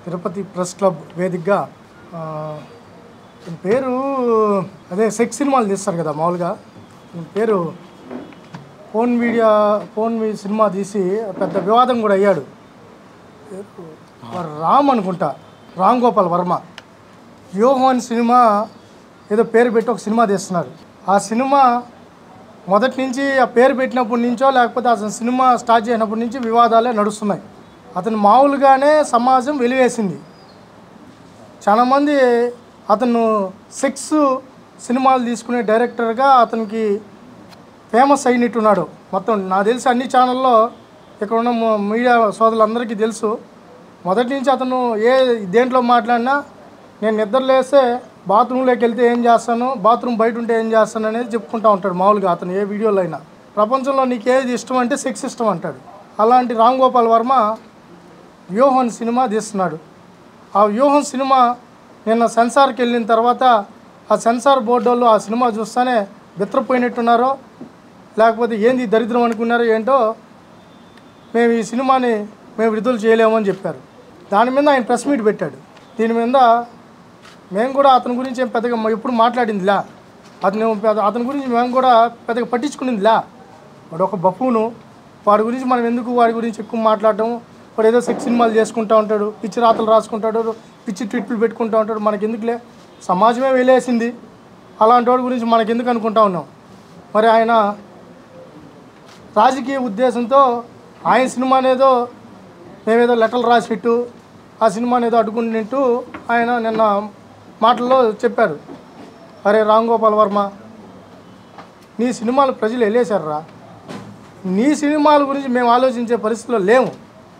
Tirupati press club వేదికగా పేరు అదే సెక్స్ సినిమాలు తీస్తారు కదా మామూలుగా పేరు ఫోన్ సినిమా తీసి పెద్ద వివాదం కూడా అయ్యాడు. రామ్ అనుకుంటా, రామ్ గోపాల్ వర్మ వ్యూహం సినిమా ఏదో పేరు పెట్టి ఒక సినిమా తీస్తున్నారు. ఆ సినిమా మొదటి నుంచి ఆ పేరు పెట్టినప్పటి నుంచో లేకపోతే అతను సినిమా స్టార్ట్ చేసినప్పటి నుంచి వివాదాలే నడుస్తున్నాయి. అతను మామూలుగానే సమాజం వెలివేసింది. చాలామంది అతను సెక్స్ సినిమాలు తీసుకునే డైరెక్టర్గా అతనికి ఫేమస్ అయినట్టున్నాడు. మొత్తం నాకు తెలిసి అన్ని ఛానల్లో ఇక్కడ ఉన్న మీడియా సోదరులందరికీ తెలుసు. మొదటి నుంచి అతను దేంట్లో మాట్లాడినా నేను నిద్రలేస్తే బాత్రూంలోకి వెళ్తే ఏం చేస్తాను, బాత్రూమ్ బయట ఉంటే ఏం చేస్తాను అనేది చెప్పుకుంటూ ఉంటాడు. మామూలుగా అతను ఏ వీడియోలో అయినా ప్రపంచంలో నీకు ఏది ఇష్టం అంటే సెక్స్ ఇష్టం అంటాడు. అలాంటి రామ్ గోపాల్ వర్మ వ్యూహం సినిమా తీస్తున్నాడు. ఆ వ్యూహం సినిమా నిన్న సెన్సార్కి వెళ్ళిన తర్వాత ఆ సెన్సార్ బోర్డు వాళ్ళు ఆ సినిమా చూస్తేనే బిత్రపోయినట్టున్నారో లేకపోతే ఏంది దరిద్రం అనుకున్నారో ఏంటో మేము ఈ సినిమాని విడుదల చేయలేమని చెప్పారు. దాని మీద ఆయన ప్రెస్ మీట్ పెట్టాడు. దీని మీద మేము కూడా అతని గురించి ఏం పెద్దగా ఎప్పుడు మాట్లాడిందిలా, అతని గురించి మేము కూడా పెద్దగా పట్టించుకునిందిలా. వాడు ఒక బఫూను, వాడి గురించి మనం ఎందుకు వాడి గురించి ఎక్కువ మాట్లాడటం. వాడు ఏదో సెక్స్ సినిమాలు చేసుకుంటూ ఉంటాడు, పిచ్చి రాతలు రాసుకుంటాడు, పిచ్చి ట్విట్లు పెట్టుకుంటూ ఉంటాడు. మనకెందుకులే, సమాజమే వెళ్ళేసింది, అలాంటి వాడి గురించి మనకెందుకు అనుకుంటా ఉన్నాం. మరి ఆయన రాజకీయ ఉద్దేశంతో ఆయన సినిమానేదో మేమేదో లెటర్లు రాసిట్టు ఆ సినిమానేదో అడ్డుకుంటున్నట్టు ఆయన నిన్న మాటల్లో చెప్పారు. అరే రామ్ గోపాల్ వర్మ, నీ సినిమాలు ప్రజలు వెళ్ళేశారా? నీ సినిమాల గురించి మేము ఆలోచించే పరిస్థితిలో లేము.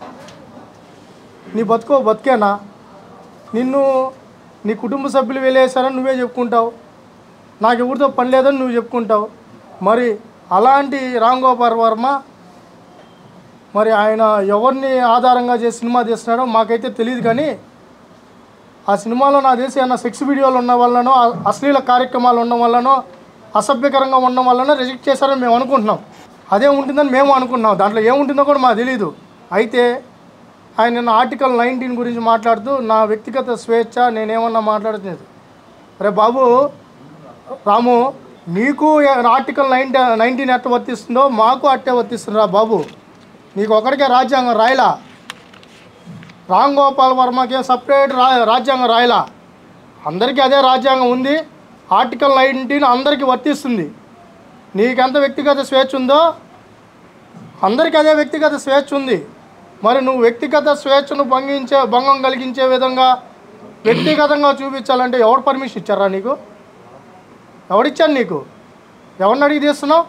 నీ బతికేనా? నిన్ను నీ కుటుంబ సభ్యులు వెళ్ళేశారని నువ్వే చెప్పుకుంటావు, నాకు ఎవరితో పని లేదని నువ్వు చెప్పుకుంటావు. మరి అలాంటి రామ్ గోపాల్ వర్మ మరి ఆయన ఎవరిని ఆధారంగా చేసి సినిమా తీస్తున్నాడో మాకైతే తెలియదు. కానీ ఆ సినిమాలో నాకు తెలిసి ఏమన్నా సెక్స్ వీడియోలు ఉన్న వల్లనో అశ్లీల కార్యక్రమాలు ఉండడం వల్లనో అసభ్యకరంగా ఉండడం వల్లనో రిజెక్ట్ చేశారని మేము అనుకుంటున్నాం. అదే ఉంటుందని మేము అనుకుంటున్నాం. దాంట్లో ఏముంటుందో కూడా మాకు తెలీదు. అయితే ఆయన నిన్న ఆర్టికల్ 19 గురించి మాట్లాడుతూ నా వ్యక్తిగత స్వేచ్ఛ నేనేమన్నా మాట్లాడుతున్నది. అరే బాబు రాము, నీకు ఆర్టికల్ 19 ఎట్ట వర్తిస్తుందో మాకు అట్టే వర్తిస్తుందిరా బాబు. నీకు ఒకడికే రాజ్యాంగం రాయలా, రామ్ గోపాల్ వర్మకే సపరేట్ రాజ్యాంగం రాయలా. అందరికీ అదే రాజ్యాంగం ఉంది. ఆర్టికల్ 19 అందరికీ వర్తిస్తుంది. నీకెంత వ్యక్తిగత స్వేచ్ఛ ఉందో అందరికీ అదే వ్యక్తిగత స్వేచ్ఛ ఉంది. మరి నువ్వు వ్యక్తిగత స్వేచ్ఛను భంగం కలిగించే విధంగా వ్యక్తిగతంగా చూపించాలంటే ఎవరు పర్మిషన్ ఇచ్చారా నీకు? ఎవడిచ్చాను నీకు? ఎవరిని అడిగి తీస్తున్నావు?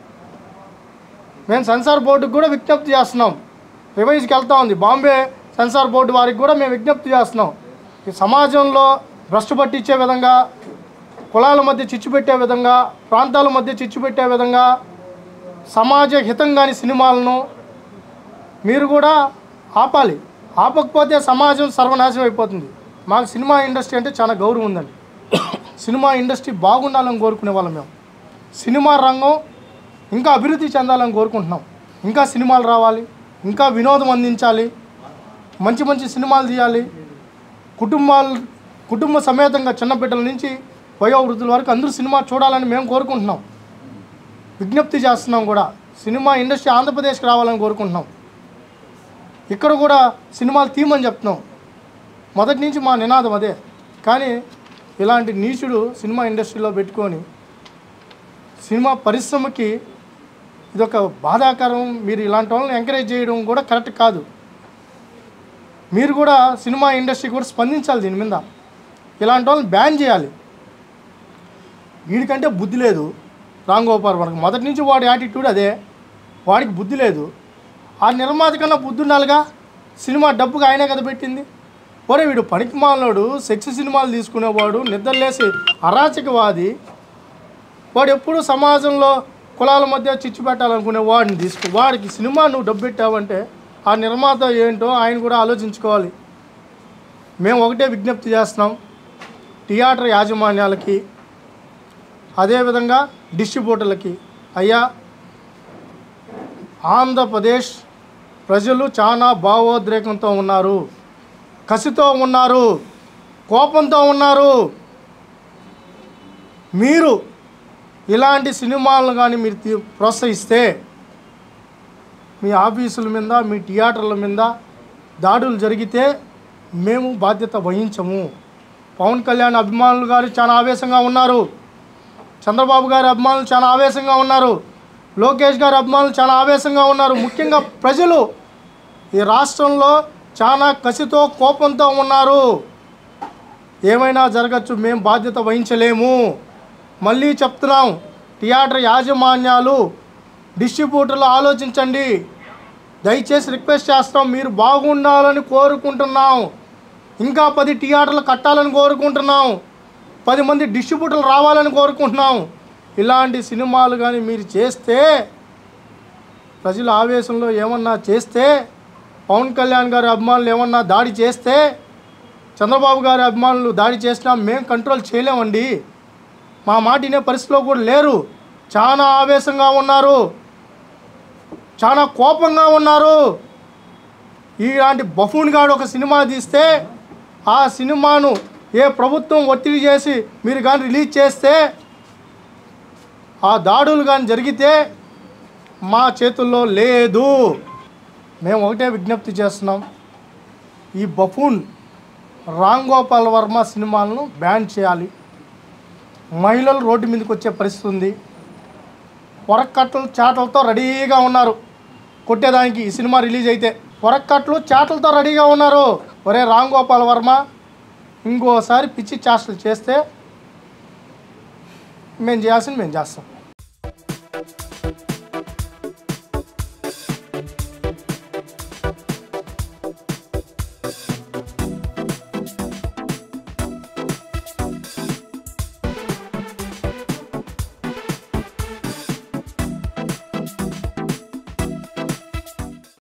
మేము సెన్సార్ బోర్డుకి కూడా విజ్ఞప్తి చేస్తున్నాం. రివైజ్కి వెళ్తా ఉంది బాంబే సెన్సార్ బోర్డు వారికి కూడా మేము విజ్ఞప్తి చేస్తున్నాం. ఈ సమాజంలో భ్రష్టు పట్టించే విధంగా, కులాల మధ్య చిచ్చు పెట్టే విధంగా, ప్రాంతాల మధ్య చిచ్చు పెట్టే విధంగా సమాజ హితం కాని సినిమాలను మీరు కూడా ఆపాలి. ఆపకపోతే సమాజం సర్వనాశనం అయిపోతుంది. మాకు సినిమా ఇండస్ట్రీ అంటే చాలా గౌరవం ఉందండి. సినిమా ఇండస్ట్రీ బాగుండాలని కోరుకునే వాళ్ళం మేము. సినిమా రంగం ఇంకా అభివృద్ధి చెందాలని కోరుకుంటున్నాం. ఇంకా సినిమాలు రావాలి, ఇంకా వినోదం అందించాలి, మంచి మంచి సినిమాలు తీయాలి. కుటుంబ సమేతంగా చిన్న బిడ్డల నుంచి వయోవృద్ధుల వరకు అందరూ సినిమా చూడాలని మేము కోరుకుంటున్నాం. విజ్ఞప్తి చేస్తున్నాం కూడా. సినిమా ఇండస్ట్రీ ఆంధ్రప్రదేశ్కి రావాలని కోరుకుంటున్నాం. ఇక్కడ కూడా సినిమాలు తీయమని చెప్తున్నాం. మొదటి నుంచి మా నినాదం అదే. కానీ ఇలాంటి నీచుడు సినిమా ఇండస్ట్రీలో పెట్టుకొని సినిమా పరిశ్రమకి ఇదొక బాధాకరం. మీరు ఇలాంటి వాళ్ళని ఎంకరేజ్ చేయడం కూడా కరెక్ట్ కాదు. మీరు కూడా సినిమా ఇండస్ట్రీ కూడా స్పందించాలి దీని మీద. ఇలాంటి వాళ్ళని బ్యాన్ చేయాలి. వీడికంటే బుద్ధి లేదు రామ్ గోపాల్ వర్మ. మొదటి నుంచి వాడి యాటిట్యూడ్ అదే. వాడికి బుద్ధి లేదు. ఆ నిర్మాత కన్నా బుద్ధి ఉండాలిగా. సినిమా డబ్బుగా ఆయనే కదా పెట్టింది. ఒరే వీడు పనికిమాలినోడు, సెక్స్ సినిమాలు తీసుకునేవాడు, నిద్రలేసి అరాచకవాది. వాడు ఎప్పుడు సమాజంలో కులాల మధ్య చిచ్చు పెట్టాలనుకునే వాడిని వాడికి సినిమా నువ్వు డబ్బు పెట్టావంటే ఆ నిర్మాత ఏంటో ఆయన కూడా ఆలోచించుకోవాలి. మేము ఒకటే విజ్ఞప్తి చేస్తున్నాం థియేటర్ యాజమాన్యాలకి, అదేవిధంగా డిస్ట్రిబ్యూటర్లకి. అయ్యా, ఆంధ్రప్రదేశ్ ప్రజలు చాలా భావోద్రేకంతో ఉన్నారు. కసితో ఉన్నారు, కోపంతో ఉన్నారు. మీరు ఇలాంటి సినిమాలను కానీ మీరు ప్రోత్సహిస్తే మీ ఆఫీసుల మీద, మీ థియేటర్ల మీద దాడులు జరిగితే మేము బాధ్యత వహించము. పవన్ కళ్యాణ్ అభిమానులు గారు చాలా ఆవేశంగా ఉన్నారు, చంద్రబాబు గారి అభిమానులు చాలా ఆవేశంగా ఉన్నారు, లోకేష్ గారి అభిమానులు చాలా ఆవేశంగా ఉన్నారు. ముఖ్యంగా ప్రజలు ఈ రాష్ట్రంలో చాలా కసితో, కోపంతో ఉన్నారు. ఏమైనా జరగచ్చు, మేము బాధ్యత వహించలేము. మళ్ళీ చెప్తున్నాం, థియేటర్ యాజమాన్యాలు, డిస్ట్రిబ్యూటర్లు ఆలోచించండి. దయచేసి రిక్వెస్ట్ చేస్తాం, మీరు బాగుండాలని కోరుకుంటున్నాం. ఇంకా 10 థియేటర్లు కట్టాలని కోరుకుంటున్నాం. 10 మంది డిస్ట్రిబ్యూటర్లు రావాలని కోరుకుంటున్నాం. ఇలాంటి సినిమాలు కానీ మీరు చేస్తే, ప్రజల ఆవేశంలో ఏమన్నా చేస్తే, పవన్ కళ్యాణ్ గారి అభిమానులు ఏమన్నా దాడి చేస్తే, చంద్రబాబు గారి అభిమానులు దాడి చేసినా మేము కంట్రోల్ చేయలేమండి. మా మాట వినే పరిస్థితిలో కూడా లేరు. చాలా ఆవేశంగా ఉన్నారు, చాలా కోపంగా ఉన్నారు. ఇలాంటి బఫూన్ గాడు ఒక సినిమా తీస్తే ఆ సినిమాను ఏ ప్రభుత్వం ఒత్తిడి చేసి మీరు కానీ రిలీజ్ చేస్తే, ఆ దాడులు కానీ జరిగితే మా చేతుల్లో లేదు. మేము ఒకటే విజ్ఞప్తి చేస్తున్నాం, ఈ బఫూన్ రామ్ గోపాల్ వర్మ సినిమాలను బ్యాన్ చేయాలి. మహిళలు రోడ్డు మీదకి వచ్చే పరిస్థితి ఉంది. పొరక్కట్లు చాటలతో రెడీగా ఉన్నారు కొట్టేదానికి. ఈ సినిమా రిలీజ్ అయితే పొరక్కట్లు చాటలతో రెడీగా ఉన్నారు. ఒరే రామ్ గోపాల్ వర్మ, ఇంకోసారి పిచ్చి చేష్టలు చేస్తే మేము చేయాల్సింది మేము చేస్తాం.